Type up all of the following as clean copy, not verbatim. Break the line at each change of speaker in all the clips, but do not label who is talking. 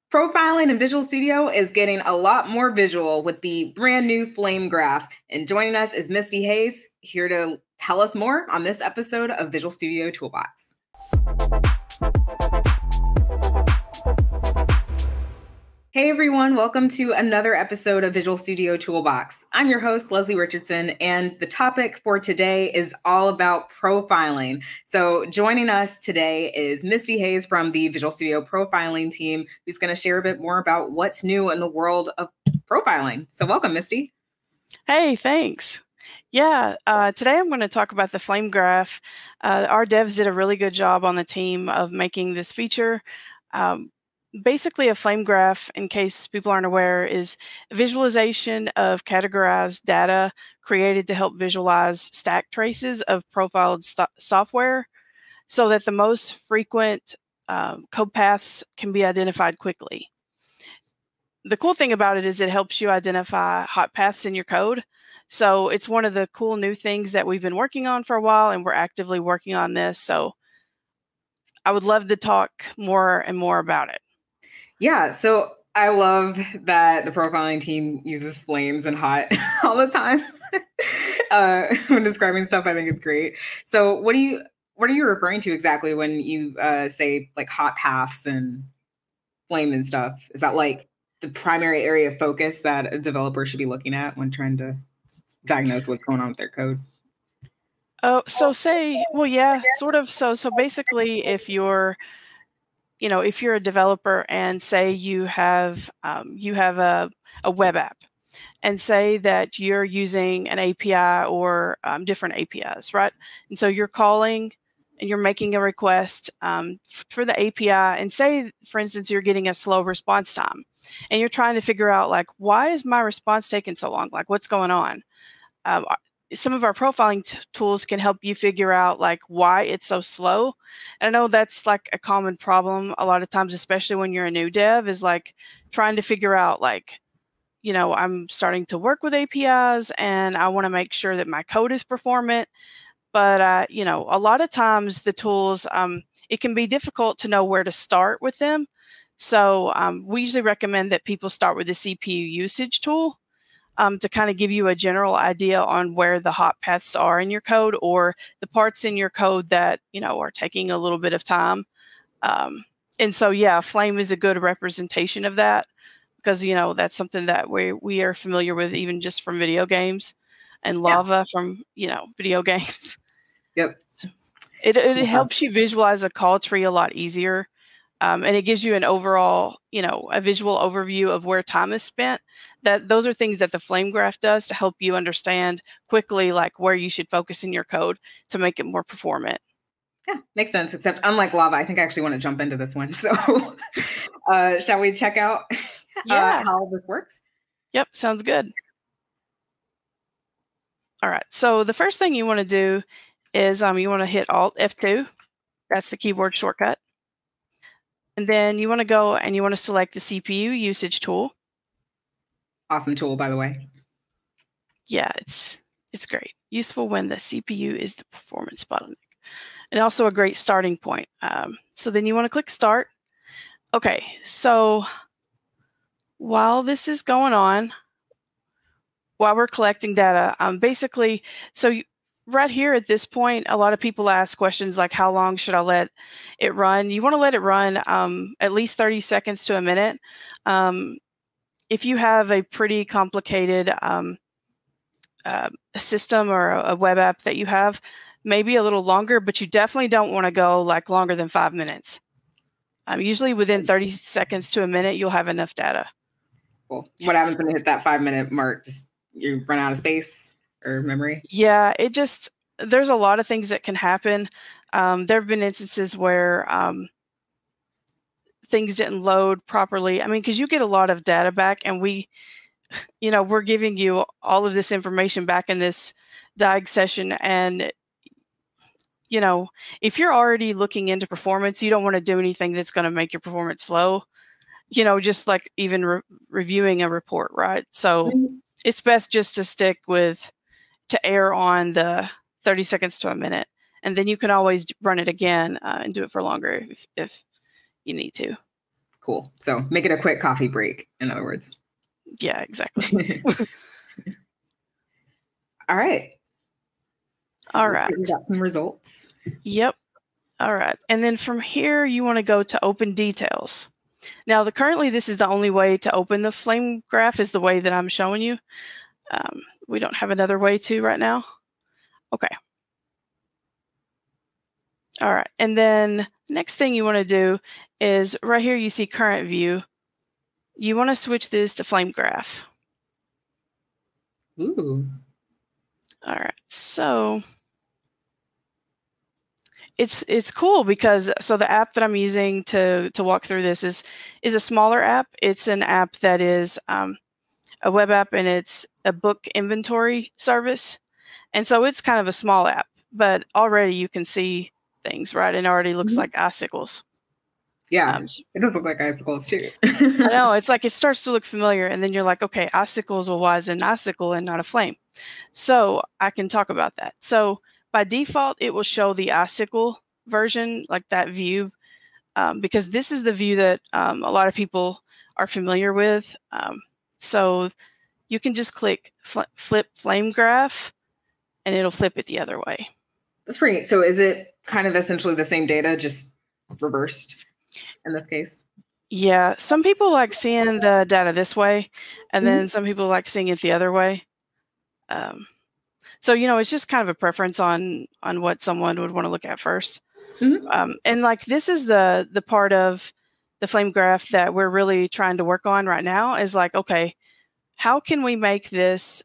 Profiling in Visual Studio is getting a lot more visual with the brand new Flame Graph. And joining us is Misty Hays, here to tell us more on this episode of Visual Studio Toolbox. Hey everyone, welcome to another episode of Visual Studio Toolbox. I'm your host, Leslie Richardson, and the topic for today is all about profiling. So joining us today is Misty Hays from the Visual Studio profiling team, who's going to share a bit more about what's new in the world of profiling. So welcome, Misty.
Hey, thanks. Yeah, today I'm going to talk about the Flame Graph. Our devs did a really good job on the team of making this feature. Basically, a flame graph, in case people aren't aware, is a visualization of categorized data created to help visualize stack traces of profiled software so that the most frequent code paths can be identified quickly. The cool thing about it is it helps you identify hot paths in your code. So it's one of the cool new things that we've been working on for a while, and we're actively working on this. So I would love to talk more and more about it.
Yeah, so I love that the profiling team uses flames and hot all the time when describing stuff. I think it's great. So what are you referring to exactly when you say like hot paths and flame and stuff? Is that like the primary area of focus that a developer should be looking at when trying to diagnose what's going on with their code?
Oh, so yeah, sort of. So basically, if you're a developer and say you have a web app, and say that you're using an API or different APIs, right? And so you're calling and you're making a request for the API, and say, for instance, you're getting a slow response time, and you're trying to figure out, like, why is my response taking so long? Like, what's going on? Some of our profiling tools can help you figure out like why it's so slow. And I know that's like a common problem a lot of times, especially when you're a new dev, is like trying to figure out like, I'm starting to work with APIs and I want to make sure that my code is performant. But, a lot of times the tools, it can be difficult to know where to start with them. So we usually recommend that people start with the CPU usage tool. To kind of give you a general idea on where the hot paths are in your code, or the parts in your code that, are taking a little bit of time. And so, yeah, Flame is a good representation of that, because, that's something that we are familiar with even just from video games, and Lava from, video games.
Yep.
It helps you visualize a call tree a lot easier. And it gives you an overall, a visual overview of where time is spent. Those are things that the Flame Graph does to help you understand quickly, like where you should focus in your code to make it more performant.
Yeah, makes sense. Except unlike Lava, I think I actually want to jump into this one. So shall we check out how this works?
Yep, sounds good. All right, so the first thing you want to do is you want to hit Alt F2. That's the keyboard shortcut. And then you want to go and you want to select the CPU usage tool.
Awesome tool, by the way.
Yeah, it's great. Useful when the CPU is the performance bottleneck. And also a great starting point. So then you want to click Start. Okay, so while this is going on, while we're collecting data, basically, right here at this point, a lot of people ask questions like, how long should I let it run? You want to let it run at least 30 seconds to a minute. If you have a pretty complicated system or a web app that you have, maybe a little longer, but you definitely don't want to go like longer than 5 minutes. Usually within 30 seconds to a minute, you'll have enough data.
Cool. What happens when you hit that 5 minute mark? Just you run out of space or memory?
Yeah, there's a lot of things that can happen. There have been instances where things didn't load properly. I mean, because you get a lot of data back, and we're giving you all of this information back in this diag session. And, if you're already looking into performance, you don't want to do anything that's going to make your performance slow, just like even reviewing a report, right? So it's best just to err on the 30 seconds to a minute. And then you can always run it again and do it for longer if you need to.
Cool. So make it a quick coffee break, in other words.
Yeah, exactly.
All right. So
All right.
we got some results.
Yep. All right. And then from here, you want to go to open details. Now, currently, this is the only way to open the flame graph is the way that I'm showing you. We don't have another way to right now. Okay. All right. And then next thing you want to do is right here, you see current view. You want to switch this to flame graph.
Ooh.
All right. So it's cool because the app that I'm using to walk through this is a smaller app. It's an app that is a web app, and it's a book inventory service. And so it's kind of a small app, but already you can see things, right? And it already looks like icicles.
Yeah, it does look like icicles too.
I know, it's like it starts to look familiar, and then you're like, okay, icicles, well, why is an icicle and not a flame? So I can talk about that. So by default, it will show the icicle version, like that view, because this is the view that a lot of people are familiar with. So you can just click flip flame graph, and it'll flip it the other way.
That's pretty. So is it kind of essentially the same data, just reversed in this case?
Yeah, some people like seeing the data this way, and then some people like seeing it the other way. So, it's just kind of a preference on what someone would want to look at first. And like this is the part of the flame graph that we're really trying to work on right now is like, okay, how can we make this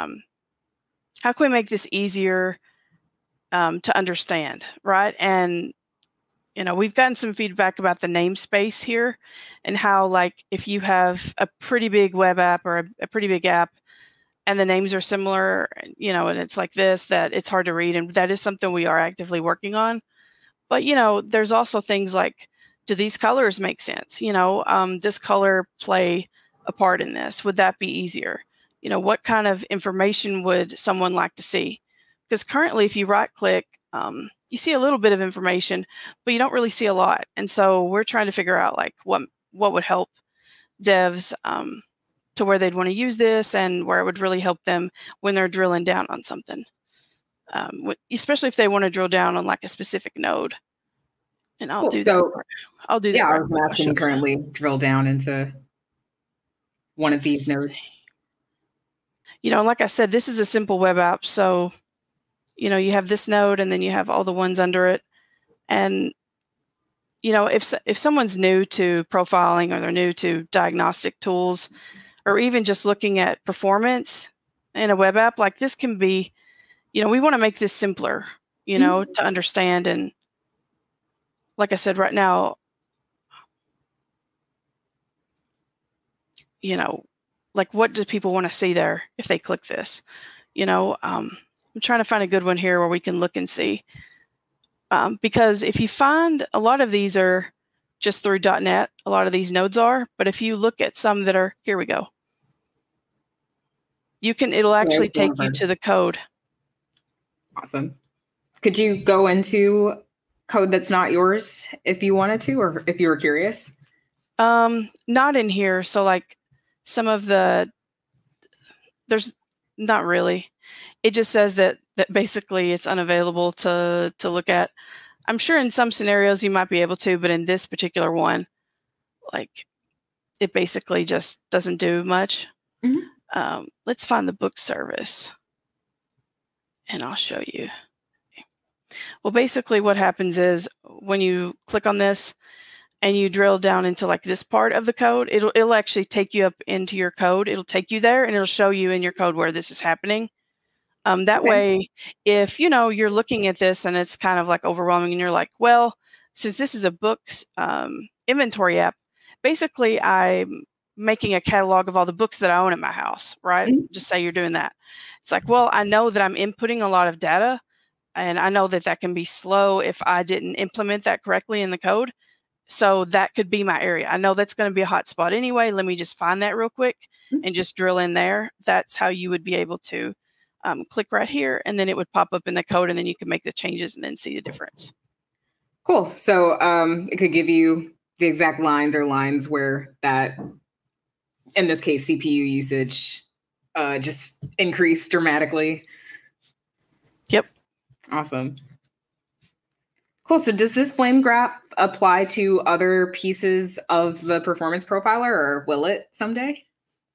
easier to understand, right? And we've gotten some feedback about the namespace here and how, like, if you have a pretty big web app or a pretty big app and the names are similar, and it's like this, that it's hard to read. And that is something we are actively working on. But, there's also things like, do these colors make sense? Does color play a part in this? Would that be easier? What kind of information would someone like to see? Because currently, if you right click, you see a little bit of information, but you don't really see a lot. And so we're trying to figure out like what would help devs to where they'd want to use this and where it would really help them when they're drilling down on something, especially if they want to drill down on like a specific node. And I'll do that. I'll do that.
Yeah, I was asking currently drill down into one of these nodes.
Like I said, this is a simple web app. So, you have this node and then you have all the ones under it. And, if someone's new to profiling or they're new to diagnostic tools or even just looking at performance in a web app, like this can be, we want to make this simpler, to understand. And like I said, right now, like what do people want to see there if they click this? I'm trying to find a good one here where we can look and see. Because if you find a lot of these are just through .NET, a lot of these nodes are, but if you look at some that are, here we go. It'll actually take you to the code.
Awesome. Could you go into code that's not yours if you wanted to, or if you were curious?
Not in here. So like some of there's not really. It just says that basically it's unavailable to look at. I'm sure in some scenarios you might be able to, but in this particular one, like it basically just doesn't do much. Let's find the book service and I'll show you. Well, basically what happens is when you click on this and you drill down into like this part of the code, it'll actually take you up into your code. It'll take you there and it'll show you in your code where this is happening. That way, if, you're looking at this and it's kind of like overwhelming and you're like, well, since this is a books inventory app, basically I'm making a catalog of all the books that I own at my house, right? Just say you're doing that. It's like, well, I know that I'm inputting a lot of data and I know that can be slow if I didn't implement that correctly in the code. So that could be my area. I know that's going to be a hot spot anyway. Let me just find that real quick and just drill in there. That's how you would be able to click right here, and then it would pop up in the code, and then you can make the changes and then see the difference.
Cool. So it could give you the exact lines or lines where that, in this case, CPU usage just increased dramatically.
Yep.
Awesome. Cool. So does this flame graph apply to other pieces of the performance profiler, or will it someday?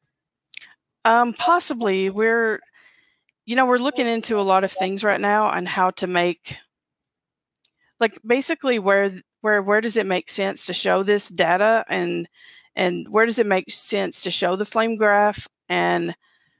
Possibly. We're looking into a lot of things right now on how to make, like, basically where does it make sense to show this data, and where does it make sense to show the flame graph. And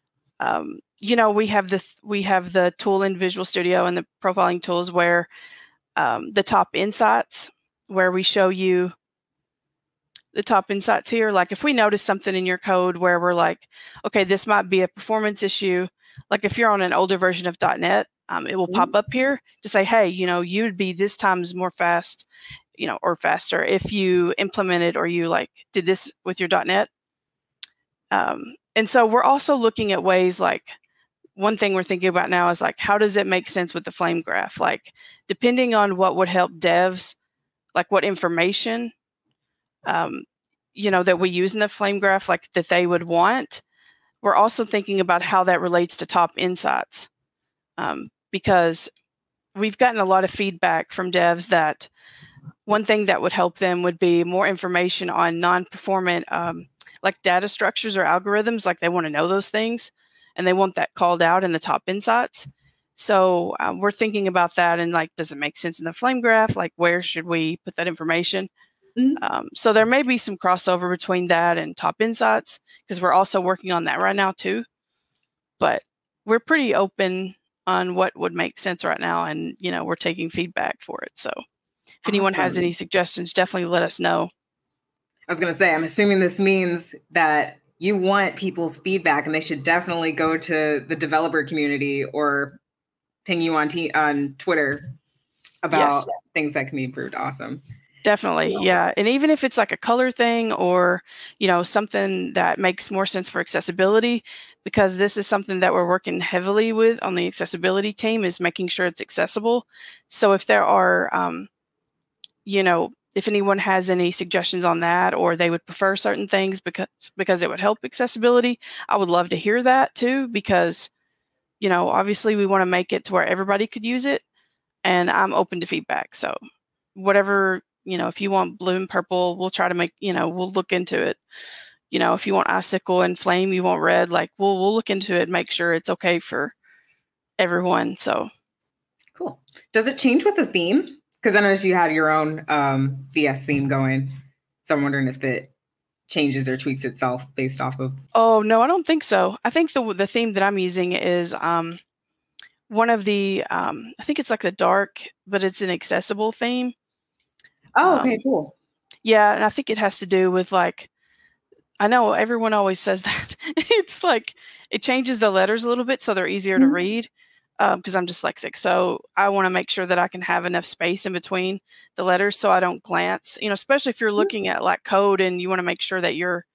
we have the tool in Visual Studio and the profiling tools where the top insights, where we show you the top insights here. Like if we notice something in your code where we're like, okay, this might be a performance issue. Like if you're on an older version of .NET, it will pop up here to say, hey, you'd be this times more fast, or faster if you implemented or you like did this with your .NET. And so we're also looking at ways, like one thing we're thinking about now is like, how does it make sense with the flame graph? Like depending on what would help devs, like what information that we use in the flame graph, like that they would want. We're also thinking about how that relates to top insights, because we've gotten a lot of feedback from devs that one thing that would help them would be more information on non-performant, like data structures or algorithms. Like they want to know those things, and they want that called out in the top insights. So we're thinking about that, and like, does it make sense in the flame graph? Like, where should we put that information? So there may be some crossover between that and top insights, because we're also working on that right now too. But we're pretty open on what would make sense right now, and we're taking feedback for it. So if anyone has any suggestions, definitely let us know.
I was going to say, I'm assuming this means that you want people's feedback, and they should definitely go to the developer community or ping you on Twitter about things that can be improved. Awesome.
Definitely. Yeah. And even if it's like a color thing or, something that makes more sense for accessibility, because this is something that we're working heavily with on the accessibility team, is making sure it's accessible. So if there are, if anyone has any suggestions on that, or they would prefer certain things because it would help accessibility, I would love to hear that too, because, obviously we want to make it to where everybody could use it, and I'm open to feedback. So whatever, if you want blue and purple, we'll try to make, we'll look into it. If you want icicle and flame, you want red, like we'll look into it, make sure it's okay for everyone. So
cool. Does it change with the theme? Because I noticed you had your own VS theme going. So I'm wondering if it changes or tweaks itself based off of.
Oh, no, I don't think so. I think the theme that I'm using is one of the, I think it's like the dark, but it's an accessible theme.
Oh, okay, cool.
Yeah, and I think it has to do with like, I know everyone always says that. It's like, it changes the letters a little bit so they're easier to read, because I'm dyslexic. So I want to make sure that I can have enough space in between the letters so I don't glance, especially if you're looking at like code and you want to make sure that you're,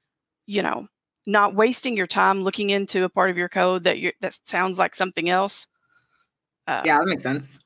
not wasting your time looking into a part of your code that sounds like something else.
Yeah, that makes sense.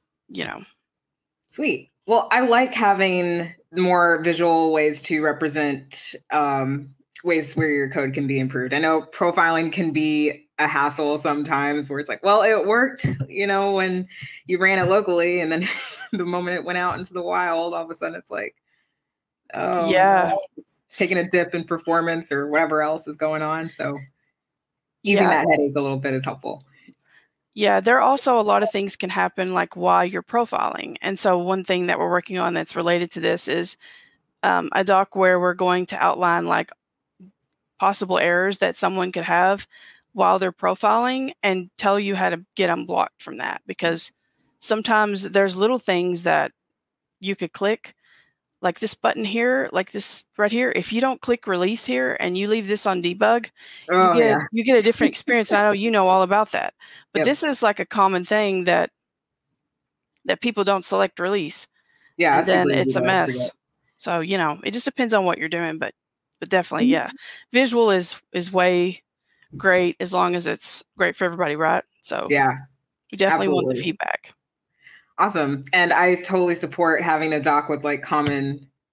Sweet.
Well, I like having more visual ways to represent ways where your code can be improved. I know profiling can be a hassle sometimes, where it's like, well, it worked, when you ran it locally, and then the moment it went out into the wild, all of a sudden it's like, oh, yeah, it's taking a dip in performance or whatever else is going on. So easing that headache a little bit is helpful.
Yeah, there are also a lot of things can happen like while you're profiling. And so one thing that we're working on that's related to this is a doc where we're going to outline like possible errors that someone could have while they're profiling, and tell you how to get unblocked from that. Because sometimes there's little things that you could click, like this button here, like this right here. If you don't click release here and you leave this on debug, you get a different experience. And I know you know all about that, but this is like a common thing that people don't select release. Yeah, and then it's a mess. So it just depends on what you're doing, but definitely, yeah, visual is way great as long as it's great for everybody, right? So
yeah,
we definitely want the feedback.
Awesome. And I totally support having a doc with like common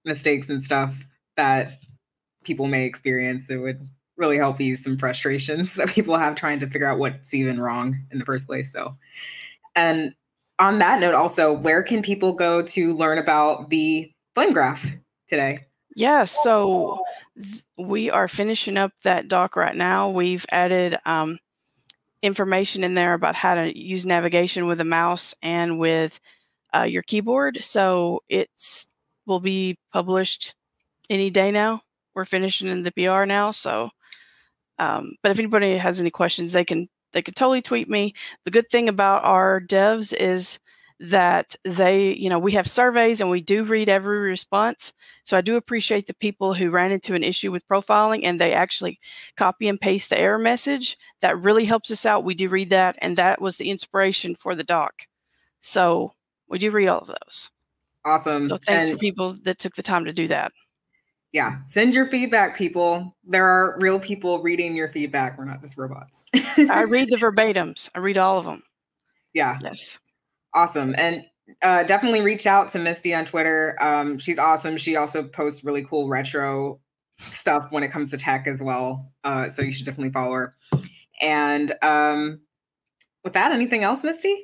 mistakes and stuff that people may experience. It would really help ease some frustrations that people have trying to figure out what's even wrong in the first place. So, and on that note, also, where can people go to learn about the flame graph today?
Yeah, so we are finishing up that doc right now. We've added information in there about how to use navigation with a mouse and with your keyboard. So it's will be published any day now. We're finishing in the PR now. So, but if anybody has any questions, they can totally tweet me. The good thing about our devs is that we have surveys and we do read every response. So I do appreciate the people who ran into an issue with profiling and they actually copy and paste the error message. That really helps us out. We do read that, and that was the inspiration for the doc. So we do read all of those.
Awesome.
So thanks for people that took the time to do that.
Yeah, send your feedback, people. There are real people reading your feedback. We're not just robots.
I read the verbatims. I read all of them.
Yeah.
Yes.
Awesome. And definitely reach out to Misty on Twitter. She's awesome. She also posts really cool retro stuff when it comes to tech as well. So you should definitely follow her. And with that, anything else, Misty?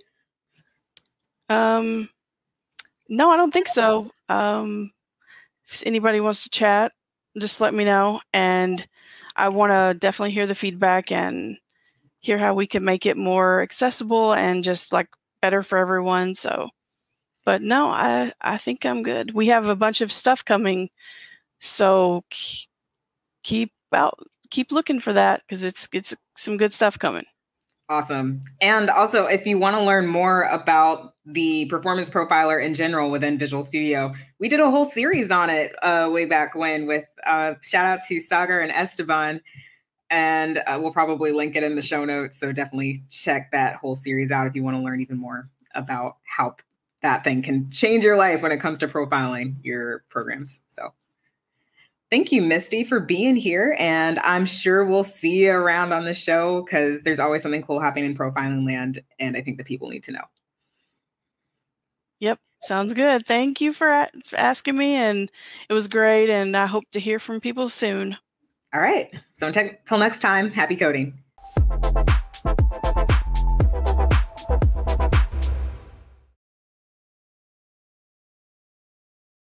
No, I don't think so. If anybody wants to chat, just let me know. And I want to definitely hear the feedback and hear how we can make it more accessible and just like better for everyone. So, but no, I think I'm good. We have a bunch of stuff coming. So keep looking for that because it's some good stuff coming.
Awesome. And also, if you want to learn more about the performance profiler in general within Visual Studio, we did a whole series on it way back when with shout out to Sagar and Esteban. And we'll probably link it in the show notes. So definitely check that whole series out if you want to learn even more about how that thing can change your life when it comes to profiling your programs. So thank you, Misty, for being here. And I'm sure we'll see you around on the show because there's always something cool happening in profiling land. And I think the people need to know.
Yep. Sounds good. Thank you for asking me. And it was great. And I hope to hear from people soon.
All right. So until next time, happy coding.